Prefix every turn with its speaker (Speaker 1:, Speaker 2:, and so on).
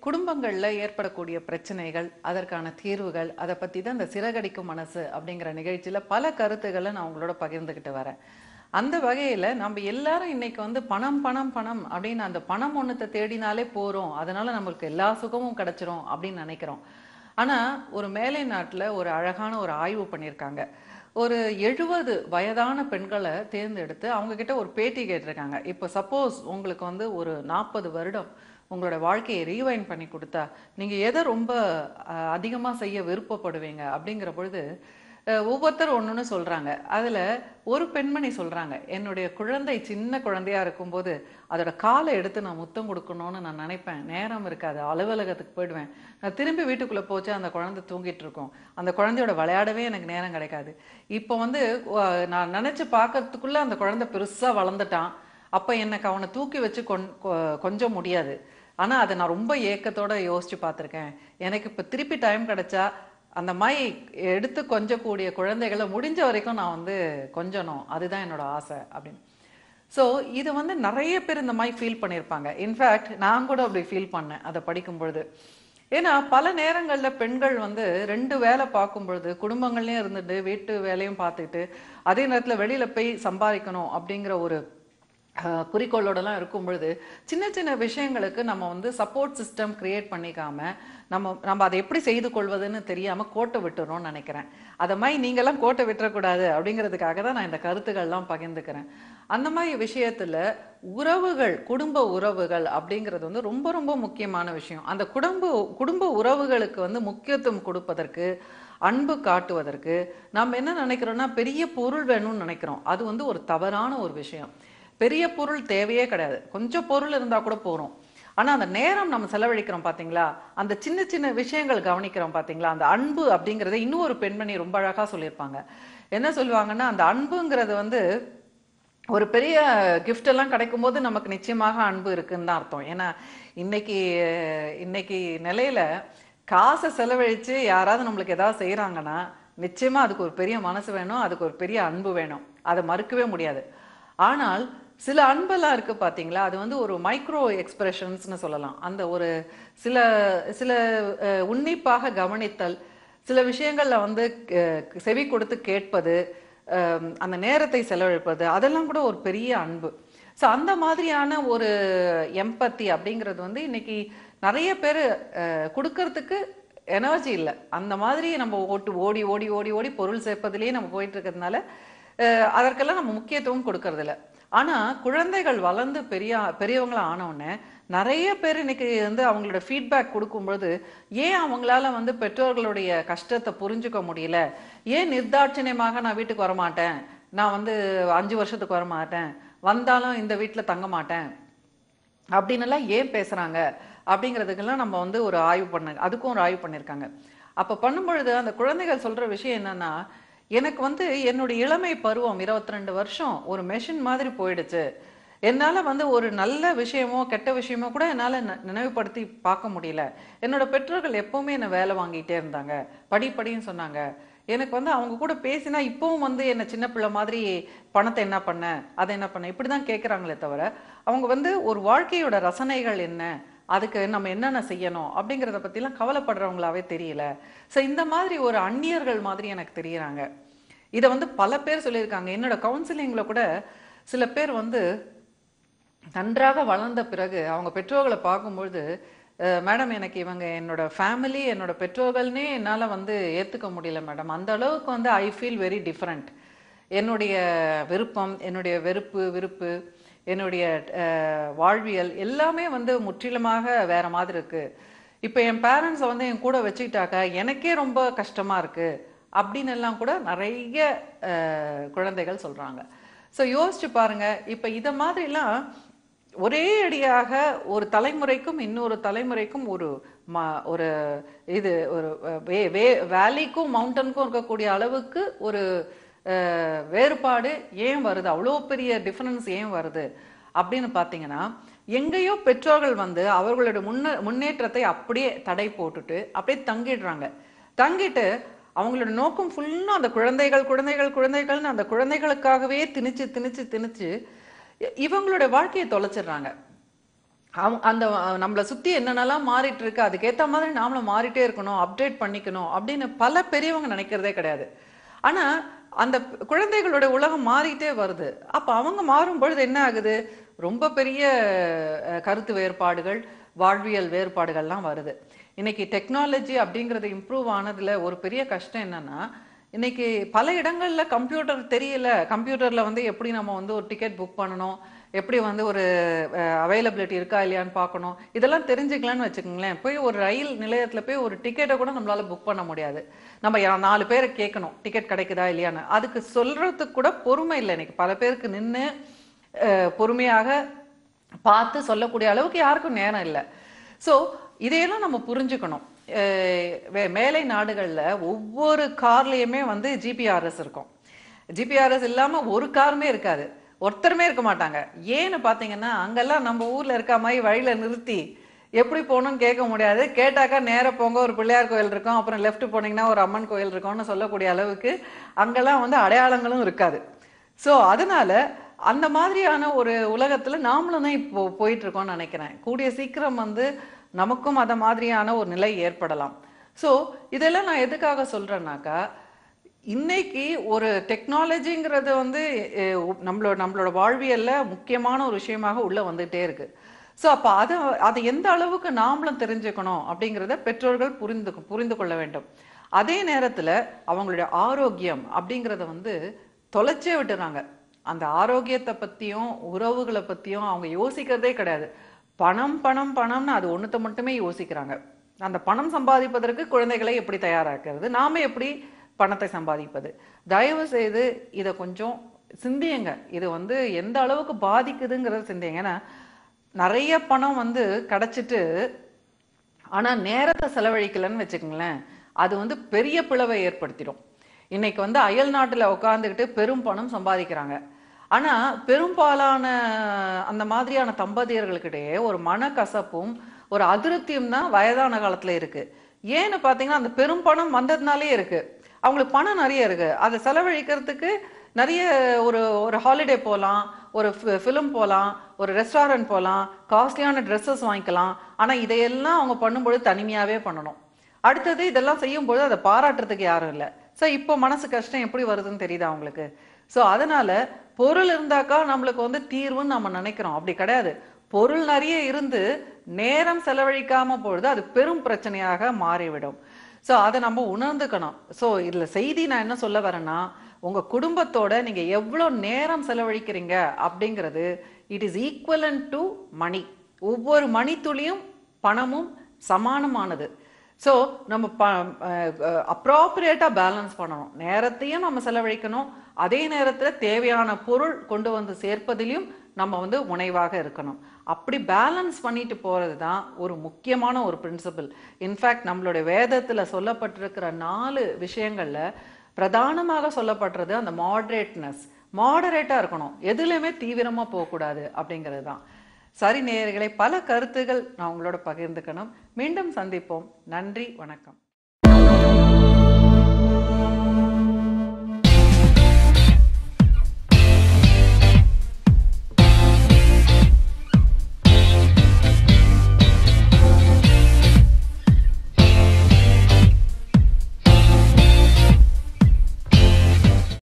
Speaker 1: குடும்பங்கள்ல ஏற்படக்கூடிய பிரச்சனைகள், அதற்கான தீர்வுகள், அத பத்தி தான் இந்த சிறகடிக்கும் மனசு அப்படிங்கிற நிகழ்ச்சியில பல கருத்துக்கள நான் உங்களோட பகிர்ந்துகிட்டு வரேன். அந்த வகையில நம்ம எல்லாரும் இன்னைக்கு வந்து பணம், பணம், பணம் அப்படின்னு அந்த பணம் ஒண்ணுத்த தேடினாலே போறோம். அதனால நம்மளுக்கு எல்லா சுகமும் கிடைச்சிரும் அப்படின்னு நினைக்கிறோம். ஆனா, ஒரு மேலை நாட்டுல ஒரு அழகான ஒரு ஆய்வு பண்ணியிருக்காங்க. ஒரு 70 வயதான பெண்கள தேர்ந்தெடுத்து அவங்க கிட்ட ஒரு பேட்டி கேட்டிருக்காங்க. இப்ப சப்போஸ் உங்களுக்கு வந்து ஒரு 40 வருடம் உங்களோட வாழ்க்கையை ரீவைண்ட் பண்ணி குடுத்தா, நீங்க எத ரொம்ப அதிகமா செய்ய விருப்பப்படுவீங்க? அப்படிங்கிற பொழுது, ஒவ்வொருத்தரும் ஒண்ணொண்ணு சொல்றாங்க. அதுல ஒரு பெண்மணி சொல்றாங்க, "என்னுடைய குழந்தை சின்ன குழந்தையா இருக்கும்போது, அதோட கால எடுத்து நான் முத்தம் குடுக்கணும்னு நான் நினைப்பேன். நேரம் இருக்காது. அலுவலகத்துக்கு போயிடுவேன். நான் திரும்பி வீட்டுக்குள்ள போச்சு அந்த குழந்தை தூங்கிட்டு இருக்கும். அந்த குழந்தையோட விளையாடவே எனக்கு நேரம் கிடைக்காது. இப்போ வந்து நான் நினைச்சு பார்க்கறதுக்குள்ள அந்த குழந்தை பெருசா வளர்ந்துட்டான். அப்ப எனக்கு அவன தூக்கி வச்சு கொஞ்சம் முடியாது. ஆனா அத நான் ரொம்ப ஏக்கத்தோட யோசிச்சு பார்த்திருக்கேன். எனக்கு இப்ப திருப்பி டைம் கிடைச்சா, அந்த மாரி எடுத்து கொஞ்சக்கூடிய குழந்தைகள முடிஞ்ச வரைக்கும் நான் வந்து கொஞ்சணும். அதுதான் என்னோட ஆசை" அப்படின்னு. ஸோ இது வந்து நெறைய பேர் இந்த மாரி ஃபீல் பண்ணியிருப்பாங்க. இன்ஃபேக்ட் நான் கூட அப்படி ஃபீல் பண்ணேன், அத படிக்கும் பொழுது. ஏன்னா பல நேரங்கள்ல பெண்கள் வந்து 2 வேலை பார்க்கும் பொழுது, குடும்பங்கள்லயும் இருந்துட்டு, வீட்டு வேலையும் பார்த்துட்டு, அதே நேரத்துல வெளியில போய் சம்பாதிக்கணும் அப்படிங்கிற ஒரு குறிக்கோளோடலாம் இருக்கும் பொழுது, சின்ன சின்ன விஷயங்களுக்கு நம்ம வந்து சப்போர்ட் சிஸ்டம் கிரியேட் பண்ணிக்காம, நம்ம அதை எப்படி செய்து கொள்வதுன்னு தெரியாம கோட்ட விட்டுறோம்னு நினைக்கிறேன். அத மாரி நீங்கலாம் கோட்ட விட்டுறக்கூடாது அப்படிங்கிறதுக்காக தான் நான் இந்த கருத்துக்கள்லாம் பகிர்ந்துக்கிறேன். அந்த மாரி விஷயத்துல உறவுகள், குடும்ப உறவுகள் அப்படிங்கிறது வந்து ரொம்ப ரொம்ப முக்கியமான விஷயம். அந்த குடும்ப உறவுகளுக்கு வந்து முக்கியத்துவம் கொடுப்பதற்கு, அன்பு காட்டுவதற்கு, நம்ம என்ன நினைக்கிறோம்னா, பெரிய பொருள் வேணும்னு நினைக்கிறோம். அது வந்து ஒரு தவறான ஒரு விஷயம். பெரிய பொருள் தேவையே கிடையாது. கொஞ்சம் பொருள் இருந்தா கூட போறோம். ஆனா அந்த நேரம் நம்ம செலவழிக்கிறோம் பாத்தீங்களா? அந்த சின்ன சின்ன விஷயங்கள் கவனிக்கிறோம் பாத்தீங்களா? அந்த அன்பு அப்படிங்கறத இன்னும் ஒரு பெண்மணி ரொம்ப அழகா சொல்லியிருப்பாங்க. என்ன சொல்லுவாங்கன்னா, அந்த அன்புங்கிறது வந்து ஒரு பெரிய கிஃப்ட் எல்லாம் கிடைக்கும்போது நமக்கு நிச்சயமாக அன்பு இருக்குன்னு தான் அர்த்தம். ஏன்னா இன்னைக்கு இன்னைக்கு நிலையில காசை செலவழிச்சு யாராவது நம்மளுக்கு ஏதாவது செய்யறாங்கன்னா, நிச்சயமா அதுக்கு ஒரு பெரிய மனசு வேணும், அதுக்கு ஒரு பெரிய அன்பு வேணும். அதை மறுக்கவே முடியாது. ஆனால் சில அன்பெல்லாம் இருக்கு பாத்தீங்களா, அது வந்து ஒரு மைக்ரோ எக்ஸ்பிரஷன்ஸ்னு சொல்லலாம். அந்த ஒரு சில சில உன்னிப்பாக கவனித்தல், சில விஷயங்கள்ல வந்து செவி கொடுத்து கேட்பது, அந்த நேரத்தை செலவழிப்பது, அதெல்லாம் கூட ஒரு பெரிய அன்பு. ஸோ அந்த மாதிரியான ஒரு எம்பத்தி அப்படிங்கிறது வந்து இன்னைக்கு நிறைய பேர் கொடுக்கறதுக்கு எனர்ஜி இல்லை. அந்த மாதிரி நம்ம ஓடி ஓடி ஓடி ஓடி பொருள் சேர்ப்பதிலேயே நம்ம போயிட்டு இருக்கிறதுனால அதற்கெல்லாம் நம்ம முக்கியத்துவம் கொடுக்கறது இல்லை. ஆனா குழந்தைகள் வளர்ந்து பெரியவங்களா ஆனவுடனே நிறைய பேர் இன்னைக்கு வந்து அவங்களோட ஃபீட்பேக் கொடுக்கும்பொழுது, ஏன் அவங்களால வந்து பெற்றோர்களுடைய கஷ்டத்தை புரிஞ்சுக்க முடியல, ஏன் நிர்தாட்சிணியமாக நான் வீட்டுக்கு வரமாட்டேன், நான் வந்து 5 வருஷத்துக்கு வரமாட்டேன், வந்தாலும் இந்த வீட்டுல தங்க மாட்டேன் அப்படின்னு எல்லாம் ஏன் பேசுறாங்க அப்படிங்கிறதுக்கெல்லாம் நம்ம வந்து ஒரு அதுக்கும் ஒரு ஆய்வு பண்ணியிருக்காங்க. அப்ப பண்ணும்பொழுது அந்த குழந்தைகள் சொல்ற விஷயம் என்னன்னா, எனக்கு வந்து என்னுடைய இளமை பருவம் 22 வருஷம் ஒரு மெஷின் மாதிரி போயிடுச்சு. என்னால வந்து ஒரு நல்ல விஷயமோ கெட்ட விஷயமோ கூட என்னால நினைவுபடுத்தி பார்க்க முடியல. என்னோட பெற்றோர்கள் எப்பவுமே என்ன வேலை வாங்கிட்டே இருந்தாங்க, படின்னு சொன்னாங்க. எனக்கு வந்து அவங்க கூட பேசினா இப்பவும் வந்து என்ன சின்ன பிள்ளை மாதிரி பணத்தை என்ன பண்ண, அதை என்ன பண்ண, இப்படிதான் கேட்கறாங்களே தவிர, அவங்க வந்து ஒரு வாழ்க்கையோட ரசனைகள் என்ன, அதுக்கு நம்ம என்னென்ன செய்யணும் அப்படிங்கிறத பத்திலாம் கவலைப்படுறவங்களாவே தெரியல. ஸோ இந்த மாதிரி ஒரு அந்நியர்கள் மாதிரி எனக்கு தெரியறாங்க. இதை வந்து பல பேர் சொல்லியிருக்காங்க. என்னோட கவுன்சிலிங்ல கூட சில பேர் வந்து நன்றாக வளர்ந்த பிறகு அவங்க பெற்றோர்களை பார்க்கும்பொழுது, மேடம் எனக்கு இவங்க என்னோட ஃபேமிலி, என்னோட பெற்றோர்கள்னே என்னால் வந்து ஏற்றுக்க முடியல மேடம். அந்த அளவுக்கு வந்து ஐ ஃபீல் வெரி டிஃப்ரெண்ட். என்னுடைய விருப்பம், என்னுடைய விருப்பு, என்னுடைய வாழ்வியல் எல்லாமே வந்து முற்றிலுமாக வேற மாதிரி இருக்கு. இப்போ என் பேரண்ட்ஸை வந்து என் கூட வச்சுக்கிட்டாக்கா எனக்கே ரொம்ப கஷ்டமா இருக்கு அப்படின்னு எல்லாம் கூட நிறைய குழந்தைகள் சொல்றாங்க. ஸோ யோசிச்சு பாருங்க, இப்போ இதை மாதிரிலாம் ஒரே அடியாக ஒரு தலைமுறைக்கும் இன்னொரு தலைமுறைக்கும் ஒரு ஒரு இது ஒரு வேலிக்கும் மவுண்டனுக்கும் இருக்கக்கூடிய அளவுக்கு ஒரு வேறுபாடு ஏன் வருது, அவ்வளோ பெரிய டிஃபரன்ஸ் ஏன் வருது அப்படின்னு பார்த்தீங்கன்னா, எங்கேயோ பெற்றோர்கள் வந்து அவர்களுடைய முன்னேற்றத்தை அப்படியே தடை போட்டுட்டு அப்படியே தங்கிட்டு அவங்களோட நோக்கம் ஃபுல்லா அந்த குழந்தைகள்னு அந்த குழந்தைகளுக்காகவே திணிச்சு இவங்களோட வாழ்க்கையை தொலைச்சிடுறாங்க. அந்த நம்மளை சுத்தி என்னென்னலாம் மாறிட்டு இருக்கு அதுக்கேற்ற மாதிரி நாமளும் மாறிட்டே இருக்கணும், அப்டேட் பண்ணிக்கணும் அப்படின்னு பல பெரியவங்க நினைக்கிறதே கிடையாது. ஆனா அந்த குழந்தைகளோட உலகம் மாறிட்டே வருது. அப்ப அவங்க மாறும் பொழுது என்ன ஆகுது, ரொம்ப பெரிய கருத்து வேறுபாடுகள், வாழ்வியல் வேறுபாடுகள்லாம் வருது. இன்னைக்கு டெக்னாலஜி அப்படிங்கிறது இம்ப்ரூவ் ஆனதுல ஒரு பெரிய கஷ்டம் என்னன்னா, இன்னைக்கு பல இடங்கள்ல கம்ப்யூட்டர் தெரியல. கம்ப்யூட்டர்ல வந்து எப்படி நம்ம வந்து ஒரு டிக்கெட் புக் பண்ணணும், எப்படி வந்து ஒரு அவைலபிலிட்டி இருக்கா இல்லையான்னு பார்க்கணும். இதெல்லாம் தெரிஞ்சுக்கலான்னு வச்சுக்கோங்களேன். போய் ஒரு ரயில் நிலையத்துல போய் ஒரு டிக்கெட்டை கூட நம்மளால புக் பண்ண முடியாது. நம்ம 4 பேரை கேட்கணும் டிக்கெட் கிடைக்குதா இல்லையான்னு. அதுக்கு சொல்றதுக்கு கூட பொறுமை இல்லை. இன்னைக்கு பல பேருக்கு நின்று பொறுமையாக பார்த்து சொல்லக்கூடிய அளவுக்கு யாருக்கும் நேரம் இல்லை. ஸோ இதையெல்லாம் நம்ம புரிஞ்சுக்கணும். மேலை நாடுகள்ல ஒவ்வொரு கார்லயுமே வந்து ஜிபிஆர்எஸ் இருக்கும். ஜிபிஆர்எஸ் இல்லாம ஒரு காருமே இருக்காது, ஒருத்தருமே இருக்க மாட்டாங்க. ஏன்னு பாத்தீங்கன்னா அங்கெல்லாம் நம்ம ஊர்ல இருக்க மாதிரி வழியில நிறுத்தி எப்படி போகணும்னு கேட்க முடியாது. கேட்டாக்கா நேர போங்க, ஒரு பிள்ளையார் கோயில் இருக்கும், அப்புறம் லெஃப்ட் போனீங்கன்னா ஒரு அம்மன் கோயில் இருக்கும்னு சொல்லக்கூடிய அளவுக்கு அங்கெல்லாம் வந்து அடையாளங்களும் இருக்காது. ஸோ அதனால அந்த மாதிரியான ஒரு உலகத்துல நாமளும் தான் இப்போ போயிட்டு இருக்கோம்னு நினைக்கிறேன். கூடிய சீக்கிரம் வந்து நமக்கும் அத மாதிரியான ஒரு நிலை ஏற்படலாம். ஸோ இதெல்லாம் நான் எதுக்காக சொல்றேன்னாக்கா, இன்னைக்கு ஒரு டெக்னாலஜிங்கிறது வந்து நம்மளோட வாழ்வியல்ல முக்கியமான ஒரு விஷயமாக உள்ள வந்துட்டே இருக்கு. ஸோ அப்ப அதை எந்த அளவுக்கு நாமளும் தெரிஞ்சுக்கணும் அப்படிங்கிறத பெற்றோர்கள் புரிந்து கொள்ள வேண்டும். அதே நேரத்துல அவங்களுடைய ஆரோக்கியம் அப்படிங்கிறத வந்து தொலைச்சே விட்டுறாங்க. அந்த ஆரோக்கியத்தை பத்தியும் உறவுகளை பத்தியும் அவங்க யோசிக்கிறதே கிடையாது. பணம் பணம் பணம்னு அது ஒண்ணுத்த மட்டுமே யோசிக்கிறாங்க. அந்த பணம் சம்பாதிப்பதற்கு குழந்தைகளை எப்படி தயாராக்குறது, நாம எப்படி பணத்தை சம்பாதிப்பது. தயவு செய்து இதை கொஞ்சம் சிந்தியுங்க. இது வந்து எந்த அளவுக்கு பாதிக்குதுங்கிறத சிந்தியுங்க. ஏன்னா நிறைய பணம் வந்து கிடைச்சிட்டு ஆனா நேரத்தை செலவழிக்கலன்னு வச்சுக்கோங்களேன், அது வந்து பெரிய பிளவை ஏற்படுத்திடும். இன்னைக்கு வந்து அயல் நாட்டுல உட்காந்துக்கிட்டு பெரும் பணம் சம்பாதிக்கிறாங்க. ஆனா பெரும்பாலான அந்த மாதிரியான தம்பதியர்களுக்கிடையே ஒரு மனக்கசப்பும் ஒரு அதிருப்தியும் தான் வயதான காலத்துல இருக்கு. ஏன்னு பாத்தீங்கன்னா அந்த பெரும் பணம் வந்ததுனாலே இருக்கு. அவங்களுக்கு பணம் நிறைய இருக்கு, அதை செலவழிக்கிறதுக்கு நிறைய ஒரு ஒரு ஹாலிடே போகலாம், ஒரு ஃபிலிம் போகலாம், ஒரு ரெஸ்டாரண்ட் போகலாம், காஸ்ட்லியான ட்ரெஸ்ஸஸ் வாங்கிக்கலாம். ஆனா இதையெல்லாம் அவங்க பண்ணும்போது தனிமையாவே பண்ணணும். அடுத்தது இதெல்லாம் செய்யும்போது அதை பாராட்டுறதுக்கு யாரும் இல்லை. ஸோ இப்போ மனசு கஷ்டம் எப்படி வருதுன்னு தெரியுதா அவங்களுக்கு? ஸோ அதனால பொருள் இருந்தாக்கா நம்மளுக்கு வந்து தீர்வுன்னு நம்ம நினைக்கிறோம். அப்படி கிடையாது. பொருள் நிறைய இருந்து நேரம் செலவழிக்காம பொழுது அது பெரும் பிரச்சனையாக மாறிவிடும். ஸோ அதை நம்ம உணர்ந்துக்கணும். ஸோ இதுல செய்தி நான் என்ன சொல்ல வரேன்னா, உங்க குடும்பத்தோட நீங்க எவ்வளவு நேரம் செலவழிக்கிறீங்க அப்படிங்கிறது it is equivalent to money. ஒவ்வொரு மணித்துளியும் பணமும் சமானமானது. ஸோ நம்ம அப்ராப்ரியேட்டா பேலன்ஸ் பண்ணணும். நேரத்தையும் நம்ம செலவழிக்கணும், அதே நேரத்தில் தேவையான பொருள் கொண்டு வந்து சேர்ப்பதிலும் நம்ம வந்து முனைவாக இருக்கணும். அப்படி பேலன்ஸ் பண்ணிட்டு போறது தான் ஒரு முக்கியமான ஒரு பிரின்சிபல். இன்ஃபேக்ட் நம்மளுடைய வேதத்துல சொல்லப்பட்டிருக்கிற 4 விஷயங்கள்ல பிரதானமாக சொல்லப்படுறது அந்த மாடரேட்டா இருக்கணும், எதுலையுமே தீவிரமா போகக்கூடாது அப்படிங்கிறது தான். சரி நேயர்களே, பல கருத்துகள் நான் உங்களோட பகிர்ந்துக்கணும். மீண்டும் சந்திப்போம். நன்றி, வணக்கம்.